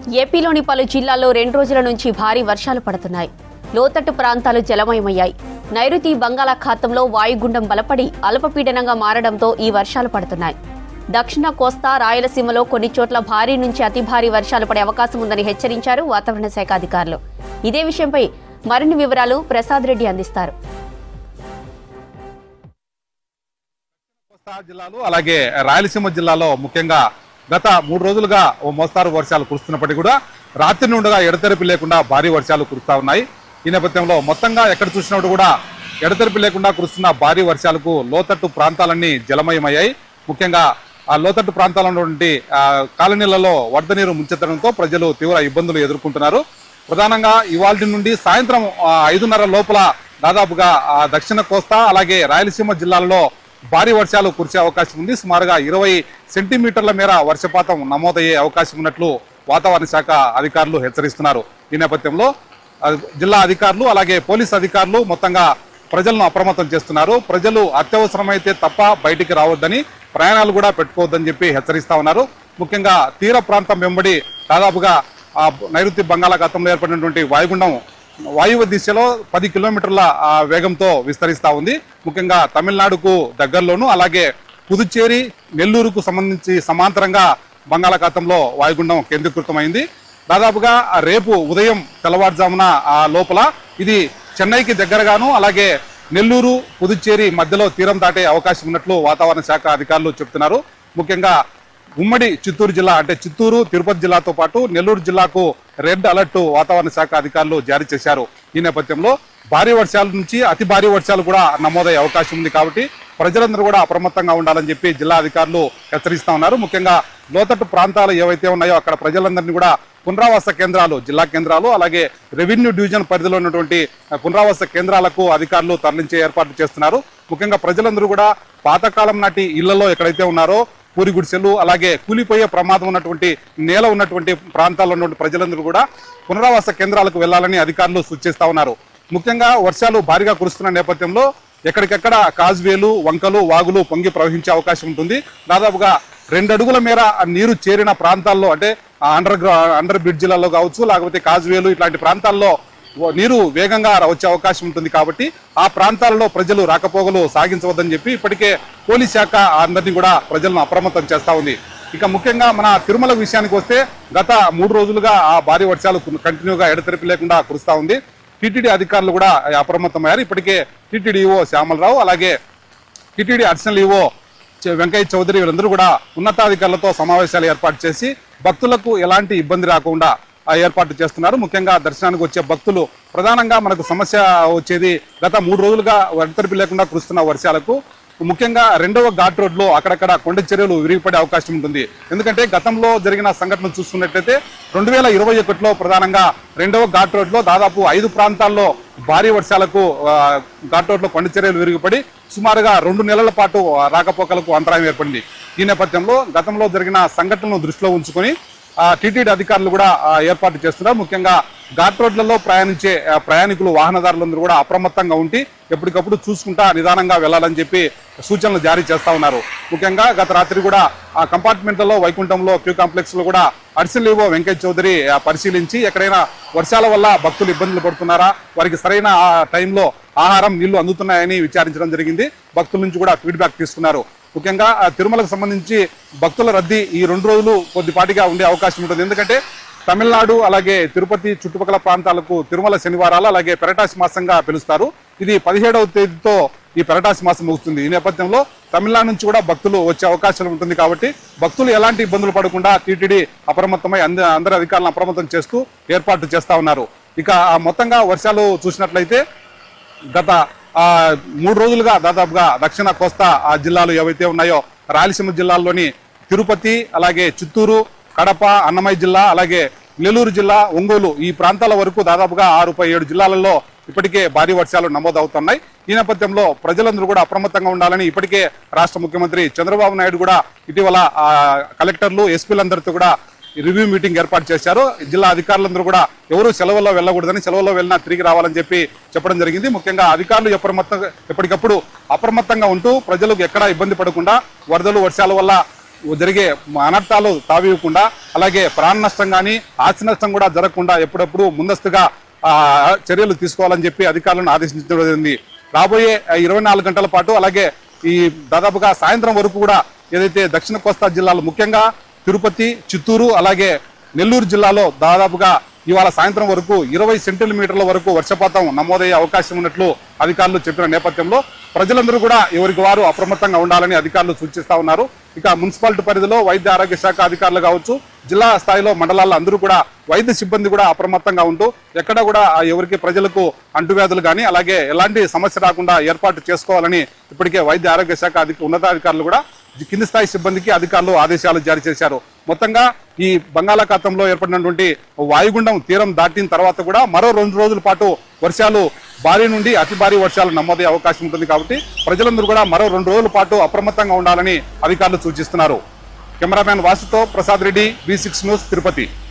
ఏపీలోని పలు జిల్లాల్లో 2 రోజుల నుంచి భారీ వర్షాలు పడుతున్నాయి. లోతట్టు ప్రాంతాలు జలమయమయ్యాయి. నైరుతి బంగాళాఖాతంలో వాయుగుండం బలపడి అల్పపీడనంగా మారడంతో ఈ వర్షాలు పడుతున్నాయి. దక్షిణ కోస్తా, రాయలసీమలో కొన్ని చోట్ల భారీ నుంచి అతి భారీ వర్షాలు పడే అవకాశం ఉందని హెచ్చరించారు వాతావరణ శాఖ అధికారులు. ఇదే విషయంపై మరిన్ని వివరాలు ప్రసాద్ రెడ్డి అందిస్తారు. కోస్తా జిల్లాలు అలాగే రాయలసీమ జిల్లాలో ముఖ్యంగా గత 3 రోజులుగా ఓ మోస్తారు వర్షాలు కురుస్తున్నప్పటికీ కూడా రాత్రి నుండిగా ఎడతెరిపి లేకుండా భారీ వర్షాలు కురుస్తా ఉన్నాయి. ఈ నేపథ్యంలో మొత్తంగా ఎక్కడ చూసినప్పుడు కూడా ఎడతెరిపి లేకుండా కురుస్తున్న భారీ వర్షాలకు లోతట్టు ప్రాంతాలన్నీ జలమయమయ్యాయి. ముఖ్యంగా ఆ లోతట్టు ప్రాంతాల్లో ఉన్నటువంటి కాలనీలలో వరద నీరు ముంచెత్తడంతో ప్రజలు తీవ్ర ఇబ్బందులు ఎదుర్కొంటున్నారు. ప్రధానంగా ఇవాళ నుండి సాయంత్రం 5:30 లోపల దాదాపుగా దక్షిణ కోస్తా అలాగే రాయలసీమ జిల్లాలలో భారీ వర్షాలు కురిసే అవకాశం ఉంది. సుమారుగా 20 సెంటీమీటర్ల మేర వర్షపాతం నమోదయ్యే అవకాశం ఉన్నట్లు వాతావరణ శాఖ అధికారులు హెచ్చరిస్తున్నారు. ఈ నేపథ్యంలో జిల్లా అధికారులు అలాగే పోలీసు అధికారులు మొత్తంగా ప్రజలను అప్రమత్తం చేస్తున్నారు. ప్రజలు అత్యవసరమైతే తప్ప బయటికి రావద్దని, ప్రయాణాలు కూడా పెట్టుకోవద్దని చెప్పి హెచ్చరిస్తా ఉన్నారు. ముఖ్యంగా తీర ప్రాంతం వెంబడి దాదాపుగా నైరుతి బంగాళాఖాతంలో ఏర్పడినటువంటి వాయుగుండం వాయువ్య దిశలో 10 కిలోమీటర్ల వేగంతో విస్తరిస్తూ ఉంది. ముఖ్యంగా తమిళనాడుకు దగ్గరలోను అలాగే పుదుచ్చేరి, నెల్లూరుకు సంబంధించి సమాంతరంగా బంగాళాఖాతంలో వాయుగుండం కేంద్రీకృతమైంది. దాదాపుగా రేపు ఉదయం తెల్లవారుజామున లోపల ఇది చెన్నైకి దగ్గరగాను అలాగే నెల్లూరు, పుదుచ్చేరి మధ్యలో తీరం దాటే అవకాశం ఉన్నట్లు వాతావరణ శాఖ అధికారులు చెబుతున్నారు. ముఖ్యంగా ఉమ్మడి చిత్తూరు జిల్లా అంటే చిత్తూరు, తిరుపతి జిల్లాతో పాటు నెల్లూరు జిల్లాకు రెడ్ అలర్ట్ వాతావరణ శాఖ అధికారులు జారీ చేశారు. ఈ నేపథ్యంలో భారీ వర్షాల నుంచి అతి భారీ వర్షాలు కూడా నమోదయ్యే అవకాశం ఉంది. కాబట్టి ప్రజలందరూ కూడా అప్రమత్తంగా ఉండాలని చెప్పి జిల్లా అధికారులు హెచ్చరిస్తా ఉన్నారు. ముఖ్యంగా లోతట్టు ప్రాంతాలు ఏవైతే ఉన్నాయో అక్కడ ప్రజలందరినీ కూడా పునరావాస కేంద్రాలు, జిల్లా కేంద్రాలు అలాగే రెవెన్యూ డివిజన్ పరిధిలో ఉన్నటువంటి పునరావాస కేంద్రాలకు అధికారులు తరలించే ఏర్పాట్లు చేస్తున్నారు. ముఖ్యంగా ప్రజలందరూ కూడా పాతకాలం నాటి ఇళ్లలో ఎక్కడైతే ఉన్నారో పూరి గుడిసెలు అలాగే కూలిపోయే ప్రమాదం ఉన్నటువంటి నేల ఉన్నటువంటి ప్రాంతాల్లో ఉన్నటువంటి ప్రజలందరూ కూడా పునరావాస కేంద్రాలకు వెళ్లాలని అధికారులు సూచిస్తా ఉన్నారు. ముఖ్యంగా వర్షాలు భారీగా కురుస్తున్న నేపథ్యంలో ఎక్కడికెక్కడ కాజ్వేలు, వంకలు, వాగులు పొంగి ప్రవహించే అవకాశం ఉంటుంది. దాదాపుగా 2 అడుగుల మేర నీరు చేరిన ప్రాంతాల్లో అంటే అండర్ బ్రిడ్జిలలో కావచ్చు లేకపోతే కాజ్వేలు ఇట్లాంటి ప్రాంతాల్లో నీరు వేగంగా వచ్చే అవకాశం ఉంటుంది. కాబట్టి ఆ ప్రాంతాలలో ప్రజలు రాకపోకలు సాగించవద్దని చెప్పి ఇప్పటికే పోలీస్ శాఖ అందరినీ కూడా ప్రజలను అప్రమత్తం చేస్తా ఉంది. ఇక ముఖ్యంగా మన తిరుమల విషయానికి వస్తే గత 3 రోజులుగా ఆ భారీ వర్షాలు కంటిన్యూగా ఎడతెరిపి లేకుండా కురుస్తా ఉంది. టీటీడీ అధికారులు కూడా అప్రమత్తమయ్యారు. ఇప్పటికే టీటీడీ ఈవో శ్యామలరావు అలాగే టీటీడీ అడిషనల్ ఈవో వెంకయ్య చౌదరి వీళ్ళందరూ కూడా ఉన్నతాధికారులతో సమావేశాలు ఏర్పాటు చేసి భక్తులకు ఎలాంటి ఇబ్బంది రాకుండా ఏర్పాటు చేస్తున్నారు. ముఖ్యంగా దర్శనానికి వచ్చే భక్తులు ప్రధానంగా మనకు సమస్య వచ్చేది గత 3 రోజులుగా ఎడతెరిపి లేకుండా కురుస్తున్న వర్షాలకు ముఖ్యంగా 2వ ఘాట్ రోడ్లో అక్కడక్కడ కొండ చర్యలు విరిగిపడే అవకాశం ఉంటుంది. ఎందుకంటే గతంలో జరిగిన సంఘటనలు చూసుకున్నట్లయితే 2021లో ప్రధానంగా 2వ ఘాట్ రోడ్లో దాదాపు 5 ప్రాంతాల్లో భారీ వర్షాలకు ఘాట్ రోడ్లో కొండ చర్యలు విరిగిపడి సుమారుగా 2 నెలల పాటు రాకపోకలకు అంతరాయం ఏర్పడింది. ఈ నేపథ్యంలో గతంలో జరిగిన సంఘటనలను దృష్టిలో ఉంచుకొని టీటీడీ అధికారులు కూడా ఏర్పాటు చేస్తున్నారు. ముఖ్యంగా ఘాట్ రోడ్లలో ప్రయాణించే ప్రయాణికులు, వాహనదారులందరూ కూడా అప్రమత్తంగా ఉండి ఎప్పటికప్పుడు చూసుకుంటా నిదానంగా వెళ్లాలని చెప్పి సూచనలు జారీ చేస్తా ఉన్నారు. ముఖ్యంగా గత రాత్రి కూడా ఆ కంపార్ట్మెంట్లలో వైకుంఠంలో క్యూ కాంప్లెక్స్ లో కూడా అడిషనల్ ఈవో వెంకయ్య చౌదరి పరిశీలించి ఎక్కడైనా వర్షాల వల్ల భక్తులు ఇబ్బందులు పడుతున్నారా, వారికి సరైన టైంలో ఆహారం, నీళ్లు అందుతున్నాయని విచారించడం జరిగింది. భక్తుల నుంచి కూడా ఫీడ్బ్యాక్ తీసుకున్నారు. ముఖ్యంగా తిరుమలకు సంబంధించి భక్తుల రద్దీ ఈ 2 రోజులు కొద్దిపాటిగా ఉండే అవకాశం ఉంటుంది. ఎందుకంటే తమిళనాడు అలాగే తిరుపతి చుట్టుపక్కల ప్రాంతాలకు తిరుమల శనివారాలు అలాగే పెరటాసి మాసంగా పిలుస్తారు. ఇది 17వ తేదీతో ఈ పెరటాసి మాసం ముగుస్తుంది. ఈ నేపథ్యంలో తమిళనాడు నుంచి కూడా భక్తులు వచ్చే అవకాశం ఉంటుంది. కాబట్టి భక్తులు ఎలాంటి ఇబ్బందులు పడకుండా టీటీడీ అప్రమత్తమై అందరి అధికారులను అప్రమత్తం చేస్తూ ఏర్పాట్లు చేస్తా ఉన్నారు. ఇక మొత్తంగా వర్షాలు చూసినట్లయితే గత 3 రోజులుగా దాదాపుగా దక్షిణ కోస్తా జిల్లాలు ఏవైతే ఉన్నాయో రాయలసీమ జిల్లాల్లోని తిరుపతి అలాగే చిత్తూరు, కడప, అన్నమయ్య జిల్లా అలాగే నెల్లూరు జిల్లా, ఒంగోలు ఈ ప్రాంతాల వరకు దాదాపుగా 6-7 జిల్లాలలో ఇప్పటికే భారీ వర్షాలు నమోదవుతున్నాయి. ఈ నేపథ్యంలో ప్రజలందరూ కూడా అప్రమత్తంగా ఉండాలని ఇప్పటికే రాష్ట్ర ముఖ్యమంత్రి చంద్రబాబు నాయుడు కూడా ఇటీవల కలెక్టర్లు, ఎస్పీలందరితో కూడా రివ్యూ మీటింగ్ ఏర్పాటు చేశారు. జిల్లా అధికారులందరూ కూడా ఎవరు సెలవుల్లో వెళ్ళకూడదని, సెలవుల్లో వెళ్ళినా తిరిగి రావాలని చెప్పి చెప్పడం జరిగింది. ముఖ్యంగా అధికారులు ఎప్పటికప్పుడు అప్రమత్తంగా ఉంటూ ప్రజలకు ఎక్కడా ఇబ్బంది పడకుండా వరదలు, వర్షాల వల్ల జరిగే అనర్థాలు తావివ్వకుండా అలాగే ప్రాణ నష్టం కానీ ఆస్తి నష్టం కూడా జరగకుండా ఎప్పుడప్పుడు ముందస్తుగా చర్యలు తీసుకోవాలని చెప్పి అధికారులను ఆదేశించడం జరిగింది. రాబోయే 24 గంటల పాటు అలాగే ఈ దాదాపుగా సాయంత్రం వరకు కూడా ఏదైతే దక్షిణ కోస్తా జిల్లాలో ముఖ్యంగా తిరుపతి, చిత్తూరు అలాగే నెల్లూరు జిల్లాలో దాదాపుగా ఇవాళ సాయంత్రం వరకు 20 సెంటీమీటర్ల వరకు వర్షపాతం నమోదయ్యే అవకాశం ఉన్నట్లు అధికారులు చెప్పిన నేపథ్యంలో ప్రజలందరూ కూడా ఎవరికి వారు అప్రమత్తంగా ఉండాలని అధికారులు సూచిస్తా ఉన్నారు. ఇక మున్సిపాలిటీ పరిధిలో వైద్య ఆరోగ్య శాఖ అధికారులు కావచ్చు, జిల్లా స్థాయిలో మండలాల్లో అందరూ కూడా వైద్య సిబ్బంది కూడా అప్రమత్తంగా ఉంటూ ఎక్కడ కూడా ఎవరికి ప్రజలకు అంటువ్యాధులు కానీ అలాగే ఎలాంటి సమస్య రాకుండా ఏర్పాటు చేసుకోవాలని ఇప్పటికే వైద్య ఆరోగ్య శాఖ ఉన్నతాధికారులు కూడా కింది స్థాయి సిబ్బందికి అధికారులు ఆదేశాలు జారీ చేశారు. మొత్తంగా ఈ బంగాళాఖాతంలో ఏర్పడినటువంటి వాయుగుండం తీరం దాటిన తర్వాత కూడా మరో 2 రోజుల పాటు వర్షాలు భారీ నుండి అతి భారీ వర్షాలు నమోదయ్యే అవకాశం ఉంటుంది. కాబట్టి ప్రజలందరూ కూడా మరో 2 రోజుల పాటు అప్రమత్తంగా ఉండాలని అధికారులు సూచిస్తున్నారు. కెమెరామ్యాన్ వాసుతో ప్రసాద్ రెడ్డి, V6 న్యూస్, తిరుపతి.